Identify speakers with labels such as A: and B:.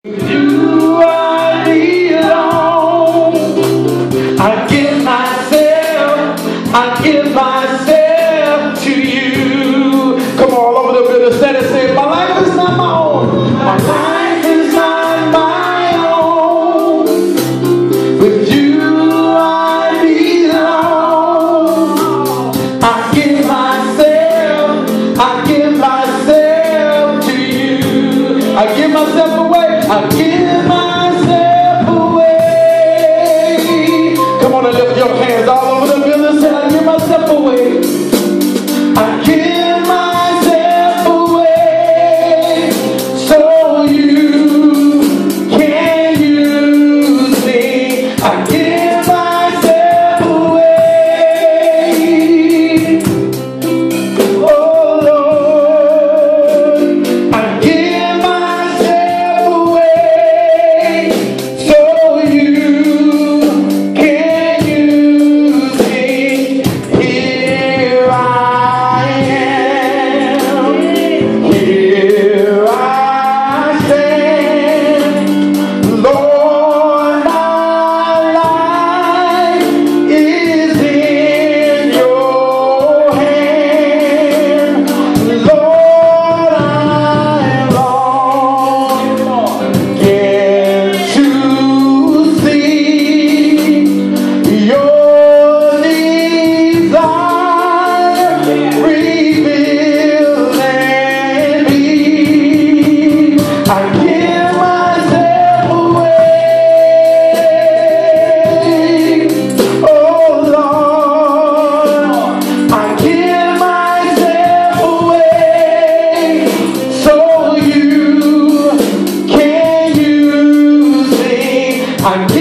A: You I belong. I give myself to you. Come on, all over the building, stand and say, my life is not my own. My life is not my own. With you I belong. I give myself to you. I give myself away. I give myself away. Come on and lift your hands all over the building. Say, I give myself away. I give myself away so you can use me. I give myself away. Oh Lord, I give myself away so you can use me. Here I am, here I stand. Lord, my life is in your hand. Lord, I long get to see your desire revealed in me. I give myself away. Oh Lord, I give myself away so you can use me. I